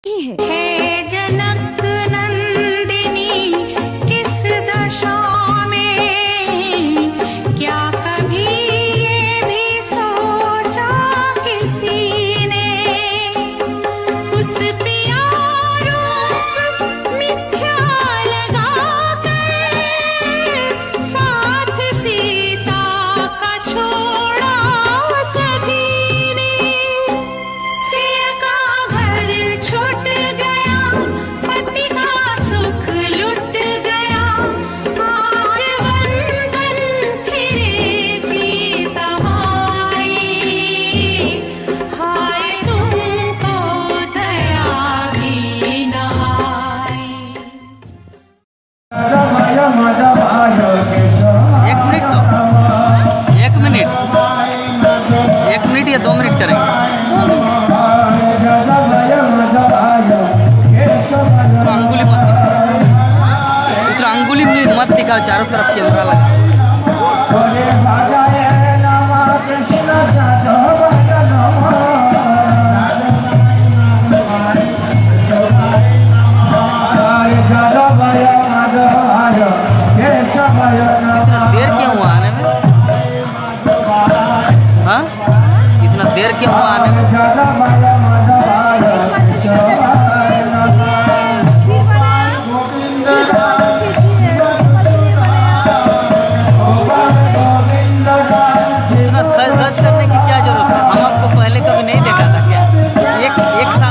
है जनक नंदिनी किस दशा में, क्या कभी ये भी सोचा किसी ने, उस पिया रूप मिथ्या लगा कर साथ सीता का छोड़ा सभी ने। सिया का घर छूट गया, पति का सुख लुट गया, आज बंधन फिरे सीता माई, हाय तुमको दया भी न आई। एक मिनट या 2 मिनट करेंगे। अंगुली मत दिखाओ, इतना अंगुली मत दिखाओ, चारों तरफ कैमरा लगा। इतना देर क्यों हुआ आने में? हाँ, इतना देर क्यों हुआ आने में? इतना सज धज करने की क्या जरूरत है? हम आपको पहले कभी नहीं देखा था क्या? एक साल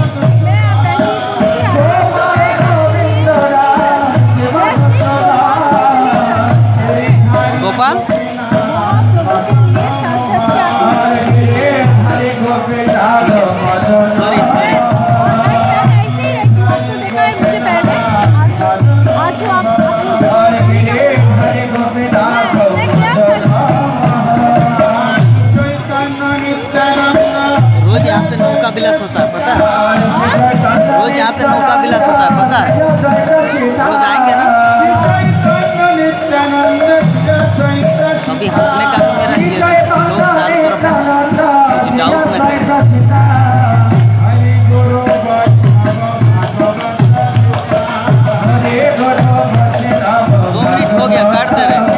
गोपाल सॉरी रोज यहाँ पे नौका विलास होता है, पता है? रोज यहाँ पे नौका विलास होता है, पता है? रोज आएंगे ना? अभी हंसने का भी मेरा ये लोग चारों तरफ डाउट न करें। दो मिनट हो गया, काट दे रहे।